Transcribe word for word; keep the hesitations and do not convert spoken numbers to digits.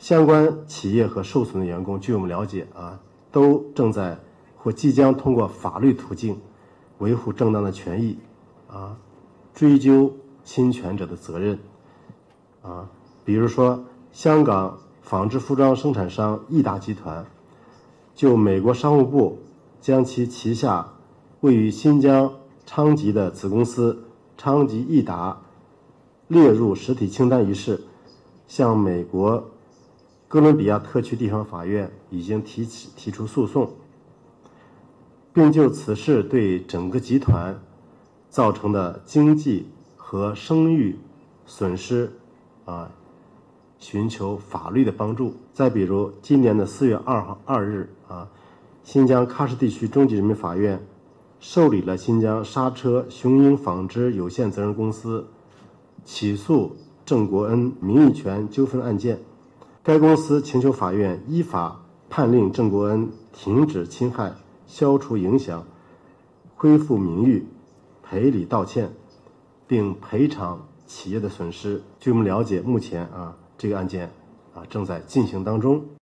相关企业和受损的员工，据我们了解啊，都正在或即将通过法律途径维护正当的权益，啊，追究侵权者的责任，啊，比如说香港纺织服装生产商益达集团，就美国商务部将其旗下位于新疆昌吉的子公司昌吉益达列入实体清单一事，向美国哥伦比亚特区地方法院已经提起提出诉讼，并就此事对整个集团造成的经济和声誉损失啊，寻求法律的帮助。再比如，今年的四月二号二日啊，新疆喀什地区中级人民法院受理了新疆刹车雄鹰纺织有限责任公司起诉郑国恩名誉权纠纷案件。该公司请求法院依法判令郑国恩停止侵害、消除影响、恢复名誉、赔礼道歉，并赔偿企业的损失。据我们了解，目前啊这个案件啊正在进行当中。